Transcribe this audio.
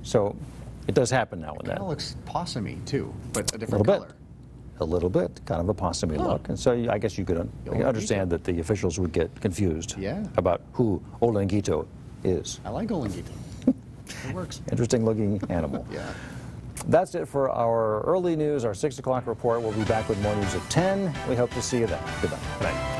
So it does happen now and It kind then. of looks possumy too, but a A different little color. bit. A little bit, kind of a possumy look. And so I guess you could understand that the officials would get confused about who Olenghito is. I like Olenghito. It works. Interesting looking animal. Yeah. That's it for our early news, our 6 o'clock report. We'll be back with more news at 10. We hope to see you then. Goodbye. Bye.